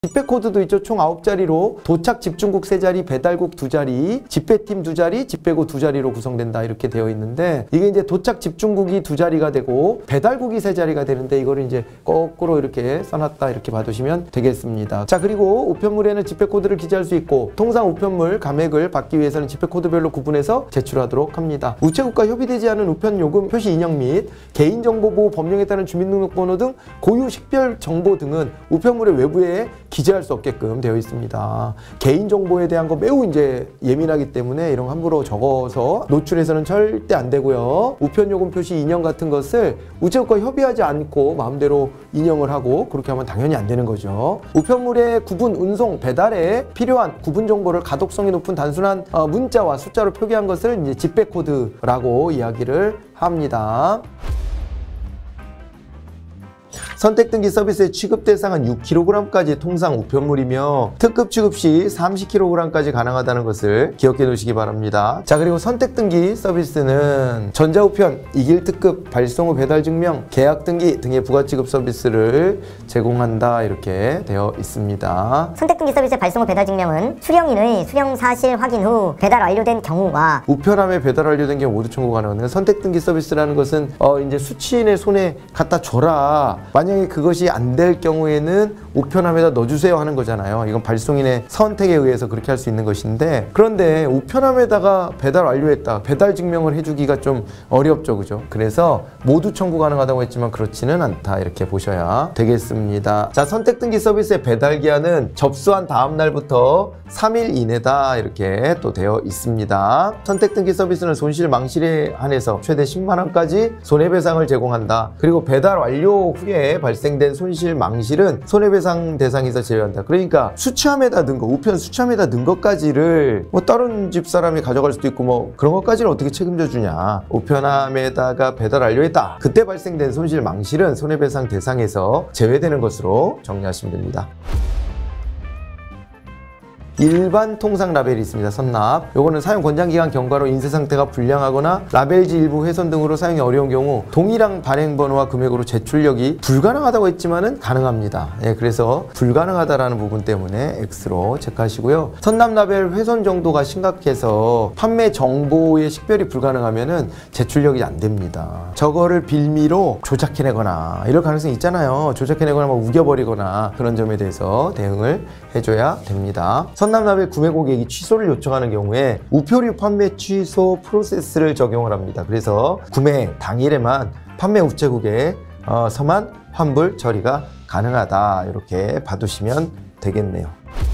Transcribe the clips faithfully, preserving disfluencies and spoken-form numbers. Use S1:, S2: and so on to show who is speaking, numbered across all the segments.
S1: 집배코드도 있죠. 총 아홉 자리로 도착 집중국 세 자리, 배달국 두 자리, 집배팀 두 자리, 집배고 두 자리로 구성된다 이렇게 되어 있는데, 이게 이제 도착 집중국이 두 자리가 되고 배달국이 세 자리가 되는데, 이거를 이제 거꾸로 이렇게 써놨다 이렇게 봐두시면 되겠습니다. 자, 그리고 우편물에는 집배코드를 기재할 수 있고, 통상 우편물 감액을 받기 위해서는 집배코드별로 구분해서 제출하도록 합니다. 우체국과 협의되지 않은 우편 요금 표시 인형 및 개인정보보호 법령에 따른 주민등록번호 등 고유 식별 정보 등은 우편물의 외부에 기재할 수 없게끔 되어 있습니다. 개인정보에 대한 거 매우 이제 예민하기 때문에 이런 거 함부로 적어서 노출해서는 절대 안 되고요. 우편요금 표시 인형 같은 것을 우체국과 협의하지 않고 마음대로 인형을 하고 그렇게 하면 당연히 안 되는 거죠. 우편물의 구분, 운송, 배달에 필요한 구분 정보를 가독성이 높은 단순한 문자와 숫자로 표기한 것을 이제 집배코드라고 이야기를 합니다. 선택등기 서비스의 취급 대상은 육 킬로그램까지 통상 우편물이며 특급 취급 시 삼십 킬로그램까지 가능하다는 것을 기억해 두시기 바랍니다. 자, 그리고 선택등기 서비스는 전자우편, 이길 특급, 발송 후 배달증명, 계약등기 등의 부가취급 서비스를 제공한다 이렇게 되어 있습니다.
S2: 선택등기 서비스의 발송 후 배달증명은 수령인의 수령 사실 확인 후 배달 완료된 경우와
S1: 우편함에 배달 완료된 경우 모두 청구 가능합니다. 선택등기 서비스라는 것은 어 이제 수취인의 손에 갖다 줘라, 만약에 그것이 안 될 경우에는 우편함에다 넣어주세요 하는 거잖아요. 이건 발송인의 선택에 의해서 그렇게 할 수 있는 것인데, 그런데 우편함에다가 배달 완료했다, 배달 증명을 해주기가 좀 어렵죠, 그죠? 그래서 모두 청구 가능하다고 했지만 그렇지는 않다 이렇게 보셔야 되겠습니다. 자, 선택등기 서비스의 배달 기한은 접수한 다음 날부터 삼 일 이내다 이렇게 또 되어 있습니다. 선택등기 서비스는 손실 망실에 한해서 최대 십만 원까지 손해배상을 제공한다. 그리고 배달 완료 후에 발생된 손실 망실은 손해배상 대상에서 제외한다. 그러니까 수취함에다 넣은 거, 우편 수취함에다 넣은 것까지를 뭐 다른 집 사람이 가져갈 수도 있고 뭐 그런 것까지는 어떻게 책임져 주냐. 우편함에다가 배달 완료했다, 그때 발생된 손실 망실은 손해배상 대상에서 제외되는 것으로 정리하시면 됩니다. 일반 통상 라벨이 있습니다. 선납. 요거는 사용 권장기간 경과로 인쇄 상태가 불량하거나 라벨지 일부 훼손 등으로 사용이 어려운 경우 동일한 발행번호와 금액으로 제출력이 불가능하다고 했지만은 가능합니다. 예, 그래서 불가능하다라는 부분 때문에 X로 체크하시고요. 선납 라벨 훼손 정도가 심각해서 판매 정보의 식별이 불가능하면은 제출력이 안 됩니다. 저거를 빌미로 조작해내거나 이럴 가능성이 있잖아요. 조작해내거나 막 우겨버리거나 그런 점에 대해서 대응을 해줘야 됩니다. 선납 라벨 구매 고객이 취소를 요청하는 경우에 우표류 판매 취소 프로세스를 적용을 합니다. 그래서 구매 당일에만 판매 우체국에 어, 서만 환불 처리가 가능하다 이렇게 봐두시면 되겠네요.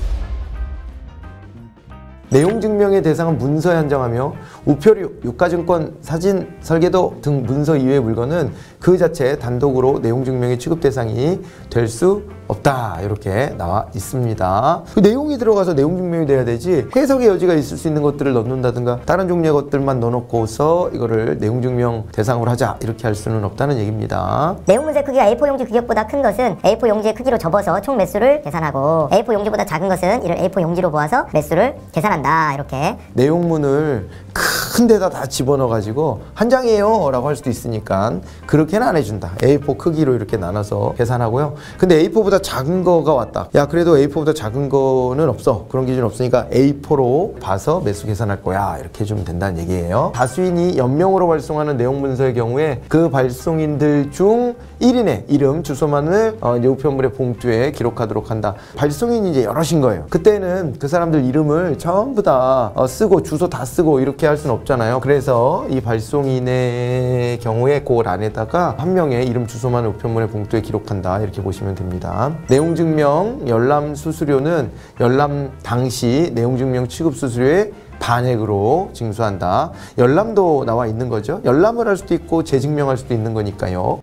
S1: 내용 증명의 대상은 문서에 한정하며 우표류, 유가증권, 사진, 설계도 등 문서 이외의 물건은 그 자체 단독으로 내용 증명의 취급 대상이 될 수 없다 이렇게 나와 있습니다. 그 내용이 들어가서 내용 증명이 돼야 되지, 해석의 여지가 있을 수 있는 것들을 넣는다든가 다른 종류의 것들만 넣어놓고서 이거를 내용 증명 대상으로 하자 이렇게 할 수는 없다는 얘기입니다.
S2: 내용 문서의 크기가 에이 사 용지 규격보다 큰 것은 에이 사 용지의 크기로 접어서 총 매수를 계산하고 에이 사 용지보다 작은 것은 이를 에이 사 용지로 모아서 매수를 계산한다 이렇게.
S1: 내용문을 큰 데다 다 집어넣어 가지고 한 장이에요 라고 할 수도 있으니까 그렇게는 안 해준다. 에이 사 크기로 이렇게 나눠서 계산하고요. 근데 에이 사보다 작은 거가 왔다, 야 그래도 에이 사보다 작은 거는 없어, 그런 기준 없으니까 에이 사로 봐서 매수 계산할 거야 이렇게 해주면 된다는 얘기예요. 다수인이 연명으로 발송하는 내용 문서의 경우에 그 발송인들 중 일 인의 이름, 주소만을 어, 이제 우편물의 봉투에 기록하도록 한다. 발송인이 이제 여럿인 거예요. 그때는 그 사람들 이름을 전부 다 어, 쓰고 주소 다 쓰고 이렇게 할 수는 없잖아요. 그래서 이 발송인의 경우에 그 안에다가 한 명의 이름, 주소만을 우편물의 봉투에 기록한다 이렇게 보시면 됩니다. 내용 증명 열람 수수료는 열람 당시 내용 증명 취급 수수료의 반액으로 징수한다. 열람도 나와 있는 거죠. 열람을 할 수도 있고 재증명할 수도 있는 거니까요.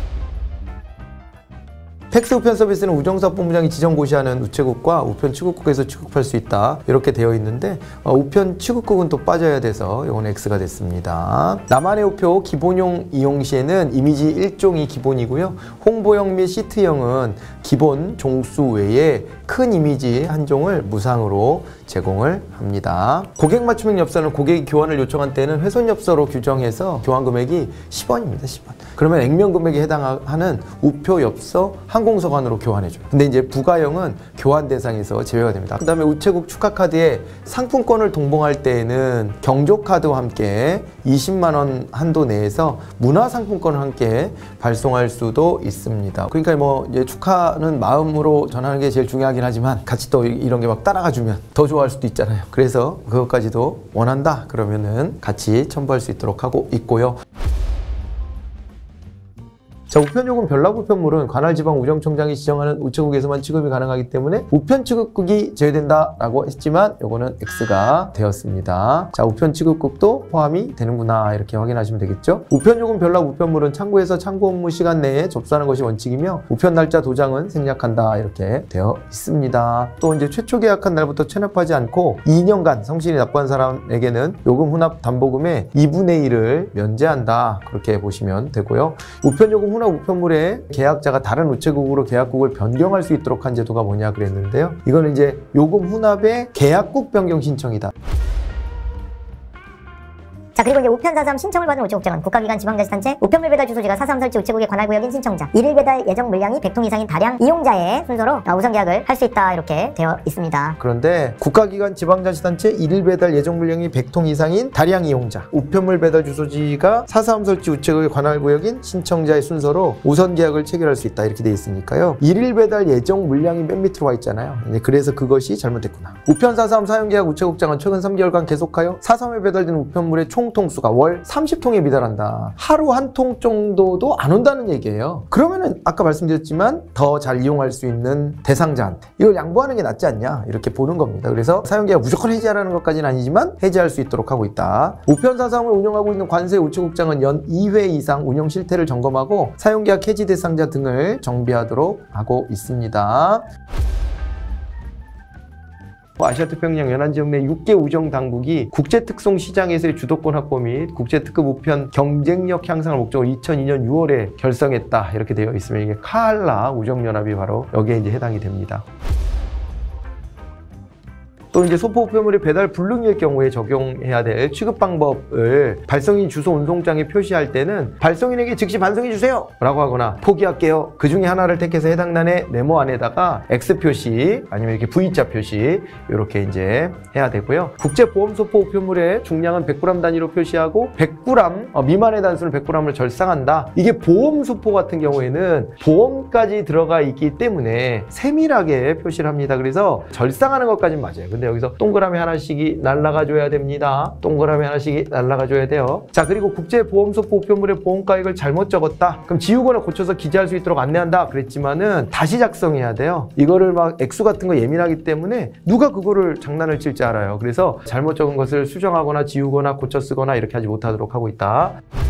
S1: 팩스 우편 서비스는 우정사업본부장이 지정 고시하는 우체국과 우편 취급국에서 취급할 수 있다 이렇게 되어 있는데 어, 우편 취급국은 또 빠져야 돼서 이건 X가 됐습니다. 나만의 우표 기본용 이용 시에는 이미지 일 종이 기본이고요. 홍보용 및 시트형은 기본 종수 외에 큰 이미지 한 종을 무상으로 제공을 합니다. 고객 맞춤형 엽서는 고객이 교환을 요청한 때는 훼손 엽서로 규정해서 교환 금액이 십 원입니다. 십 원. 그러면 액면 금액에 해당하는 우표, 엽서, 항공서관으로 교환해줘요. 근데 이제 부가형은 교환 대상에서 제외가 됩니다. 그 다음에 우체국 축하카드에 상품권을 동봉할 때에는 경조카드와 함께 이십만 원 한도 내에서 문화상품권을 함께 발송할 수도 있습니다. 그러니까 뭐 이제 축하는 마음으로 전하는 게 제일 중요하긴 하지만 같이 또 이런 게 막 따라가 주면 더 좋아할 수도 있잖아요. 그래서 그것까지도 원한다 그러면은 같이 첨부할 수 있도록 하고 있고요. 자, 우편요금 별납 우편물은 관할지방우정청장이 지정하는 우체국에서만 취급이 가능하기 때문에 우편 취급국이 제외된다라고 했지만 요거는 X가 되었습니다. 자, 우편 취급국도 포함이 되는구나 이렇게 확인하시면 되겠죠. 우편요금 별납 우편물은 창구에서 창구 업무 시간 내에 접수하는 것이 원칙이며 우편 날짜 도장은 생략한다 이렇게 되어 있습니다. 또 이제 최초 계약한 날부터 체납하지 않고 이 년간 성실히 납부한 사람에게는 요금 혼합 담보금의 이분의 일을 면제한다 그렇게 보시면 되고요. 우편요금 혼합 우편물에 계약자가 다른 우체국으로 계약국을 변경할 수 있도록 한 제도가 뭐냐 그랬는데요. 이거는 이제 요금 혼합의 계약국 변경 신청이다.
S2: 자, 그리고 이제 우편 사삼 신청을 받은 우체국장은 국가기관 지방자치단체 우편물 배달 주소지가 사삼 설치 우체국의 관할구역인 신청자, 일일 배달 예정 물량이 백 통 이상인 다량 이용자의 순서로 우선 계약을 할 수 있다 이렇게 되어 있습니다.
S1: 그런데 국가기관 지방자치단체 일일 배달 예정 물량이 백 통 이상인 다량 이용자, 우편물 배달 주소지가 사삼 설치 우체국의 관할구역인 신청자의 순서로 우선 계약을 체결할 수 있다 이렇게 되어 있으니까요. 일일 배달 예정 물량이 맨 밑으로 와 있잖아요. 그래서 그것이 잘못됐구나. 우편 사삼 사용계약 우체국장은 최근 삼 개월간 계속하여 사삼에 배달된 우편물의 총 통수가 월 삼십 통에 미달한다. 하루 한 통 정도도 안 온다는 얘기예요. 그러면은 아까 말씀드렸지만 더 잘 이용할 수 있는 대상자한테 이걸 양보하는 게 낫지 않냐 이렇게 보는 겁니다. 그래서 사용계약 무조건 해지하라는 것까지는 아니지만 해지할 수 있도록 하고 있다. 우편 사삼을 운영하고 있는 관세 우체국장은 연 이 회 이상 운영 실태를 점검하고 사용계약 해지 대상자 등을 정비하도록 하고 있습니다. 아시아태평양 연안지역 내 육 개 우정당국이 국제특송시장에서의 주도권 확보 및 국제특급 우편 경쟁력 향상을 목적으로 이천이 년 유월에 결성했다 이렇게 되어 있으면 이게 카알라 우정연합이 바로 여기에 이제 해당이 됩니다. 또 이제 소포 우편물이 배달 불능일 경우에 적용해야 될 취급 방법을 발송인 주소 운송장에 표시할 때는 발송인에게 즉시 반송해 주세요 라고 하거나 포기할게요 그 중에 하나를 택해서 해당 난의 네모 안에다가 X 표시 아니면 이렇게 V자 표시 이렇게 이제 해야 되고요. 국제보험 소포 우편물의 중량은 백 그램 단위로 표시하고 백 그램 미만의 단수는 백 그램을 절상한다. 이게 보험 소포 같은 경우에는 보험까지 들어가 있기 때문에 세밀하게 표시를 합니다. 그래서 절상하는 것까지는 맞아요. 근데 여기서 동그라미 하나씩이 날라가 줘야 됩니다. 동그라미 하나씩이 날라가 줘야 돼요. 자, 그리고 국제보험소포 우편물의 보험가액을 잘못 적었다. 그럼 지우거나 고쳐서 기재할 수 있도록 안내한다. 그랬지만은 다시 작성해야 돼요. 이거를 막 액수 같은 거 예민하기 때문에 누가 그거를 장난을 칠지 알아요. 그래서 잘못 적은 것을 수정하거나 지우거나 고쳐 쓰거나 이렇게 하지 못하도록 하고 있다.